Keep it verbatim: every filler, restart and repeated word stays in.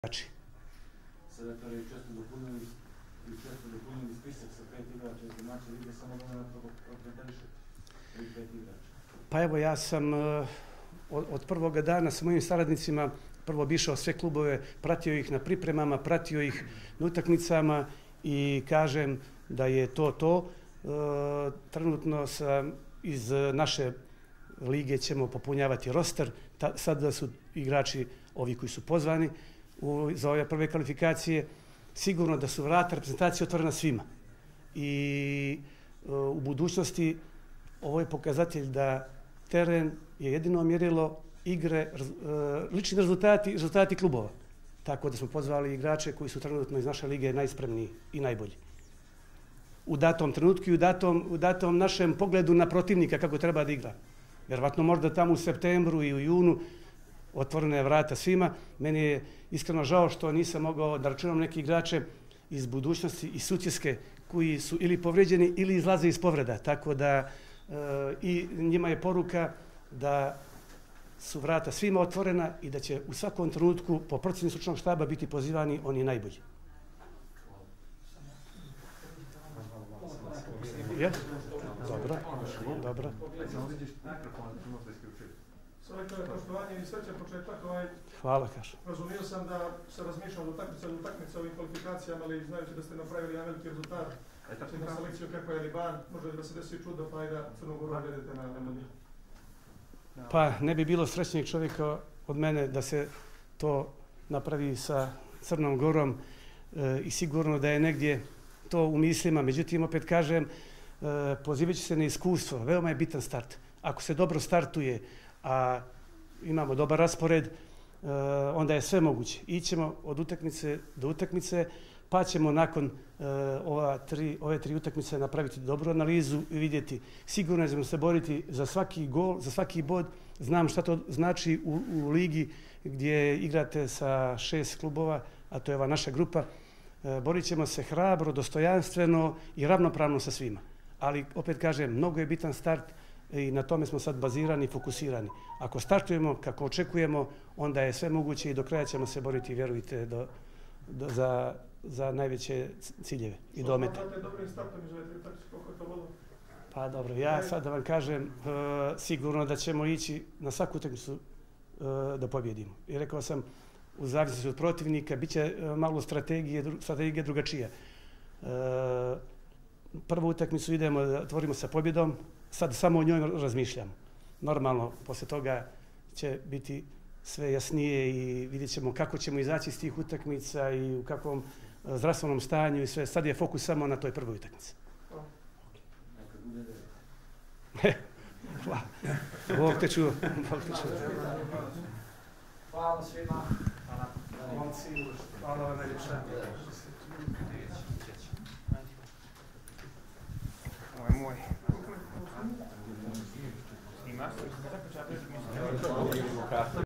igrači. Selektor je često dopunili i često dopunili spisak sa pet igrača iz domaće lige, samo da na to prokomentariše ovih pet igrača. Pa evo, ja sam uh, od, od prvoga dana sa mojim saradnicima prvo obišao sve klubove, pratio ih na pripremama, pratio ih na utakmicama i kažem da je to to. Uh, trenutno sam iz naše lige ćemo popunjavati roster. Ta, sada su igrači ovi koji su pozvani u, za ove prve kvalifikacije. Sigurno da su vrata reprezentacije otvorena svima. I uh, u budućnosti ovo je pokazatelj da teren je jedino mjerilo igre, uh, lični rezultati, rezultati klubova. Tako da smo pozvali igrače koji su trenutno iz naše lige najspremniji i najbolji. U datom trenutku i u datom, u datom našem pogledu na protivnika kako treba da igra. Vjerovatno možda tamo u septembru i u junu otvorene je vrata svima. Meni je iskreno žao što nisam mogao da računam neke igrače iz budućnosti i Sutjeske koji su ili povređeni ili izlaze iz povreda. Tako da e, i njima je poruka da su vrata svima otvorena i da će u svakom trenutku po procjeni stručnog štaba biti pozivani oni najbolji. Je? Dobro, dobro. Selektore, poštovanje i sreće početak. Ovaj, Hvala, kaže. Razumio sam da se razmišljao od utakmice do utakmice ovim kvalifikacijama, ali znajući da ste napravili jedan veliki rezultat na selekciju kako je Liban, može da se desi čudo pa i da Crnu Goru vedete na Mundial. Pa ne bi bilo srećnijeg čovjeka od mene da se to napravi sa Crnom Gorom e, i sigurno da je negdje to u mislima. Međutim, opet kažem, e, pozivajući se na iskustvo, veoma je bitan start. Ako se dobro startuje, a imamo dobar raspored, uh, onda je sve moguće. Ićemo od utakmice do utakmice, pa ćemo nakon uh, ova tri, ove tri utakmice napraviti dobru analizu i vidjeti. Sigurno ćemo se boriti za svaki gol, za svaki bod. Znam šta to znači u, u ligi gdje igrate sa šest klubova, a to je ova naša grupa. Uh, borit ćemo se hrabro, dostojanstveno i ravnopravno sa svima. Ali, opet kažem, mnogo je bitan start i na tome smo sad bazirani i fokusirani. Ako startujemo kako očekujemo, onda je sve moguće i do kraja ćemo se boriti, vjerujte, do, do, za, za najveće ciljeve i domete. Pa dobro, ja sad da vam kažem, uh, sigurno da ćemo ići na svaku utakmicu uh, da pobjedimo. I rekao sam, u zavisnosti od protivnika, bit će uh, malo strategije, dru, strategije drugačija. Uh, prvu utakmicu idemo, otvorimo sa pobjedom, sad samo o njoj razmišljam. Normalno, posle toga će biti sve jasnije i vidjet ćemo kako ćemo izaći iz tih utakmica i u kakvom zdravstvenom stanju i sve. Sad je fokus samo na toj prvoj utakmici. Hvala. Bog te čuo. Hvala svima. Hvala vam najljepša. Ovo je moj. Imaš?